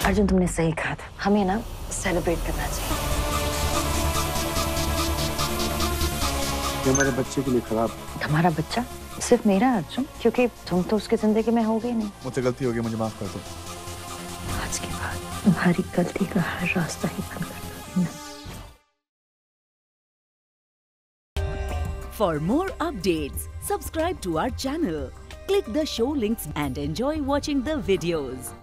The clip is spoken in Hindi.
अर्जुन तुमने सही कहा था, हमें ना सेलिब्रेट करना चाहिए। ये मेरे बच्चे के लिए खराब। तुम्हारा बच्चा? सिर्फ मेरा अर्जुन? क्योंकि तुम तो उसकी जिंदगी में होगे नहीं। मुझसे गलती हो गई, मुझे माफ कर दो। आज के बाद तुम्हारी गलती का हर रास्ता ही बंद कर दूंगी। For more updates, subscribe to our channel, click the show links and enjoy watching the videos.